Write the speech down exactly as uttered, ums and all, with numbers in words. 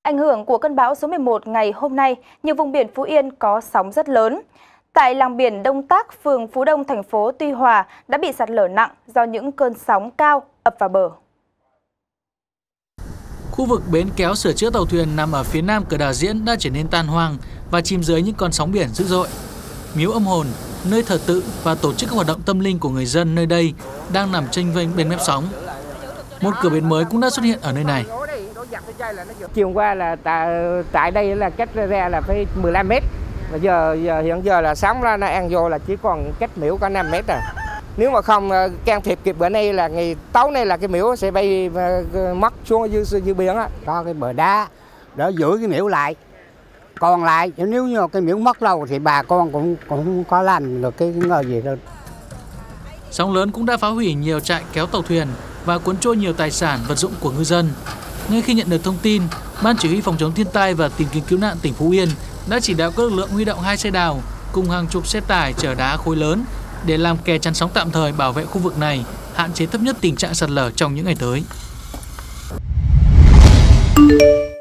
Ảnh hưởng của cơn bão số mười một ngày hôm nay, nhiều vùng biển Phú Yên có sóng rất lớn. Tại làng biển Đông Tác, phường Phú Đông, thành phố Tuy Hòa đã bị sạt lở nặng do những cơn sóng cao ập vào bờ. Khu vực bến kéo sửa chữa tàu thuyền nằm ở phía nam cửa đảo Diễn đã trở nên tan hoang và chìm dưới những con sóng biển dữ dội. Miếu âm hồn, nơi thờ tự và tổ chức các hoạt động tâm linh của người dân nơi đây đang nằm chênh vênh bên mép sóng. Một cửa bến mới cũng đã xuất hiện ở nơi này. Chiều qua là tại, tại đây là cách ra là phải mười lăm mét. Và giờ, giờ hiện giờ là sóng ra nó ăn vô là chỉ còn cách miễu có năm mét à. Nếu mà không can thiệp kịp bữa nay là ngày tối nay là cái miễu sẽ bay mất xuống dưới, dưới biển á. Có cái bờ đá đỡ giữ cái miễu lại. Còn lại nếu như cái miễu mất lâu thì bà con cũng cũng không có làm được cái ngờ gì đâu. Sóng lớn cũng đã phá hủy nhiều trại kéo tàu thuyền và cuốn trôi nhiều tài sản vật dụng của ngư dân. Ngay khi nhận được thông tin, Ban Chỉ huy phòng chống thiên tai và tìm kiếm cứu nạn tỉnh Phú Yên đã chỉ đạo các lực lượng huy động hai xe đào cùng hàng chục xe tải chở đá khối lớn để làm kè chắn sóng tạm thời bảo vệ khu vực này, hạn chế thấp nhất tình trạng sạt lở trong những ngày tới.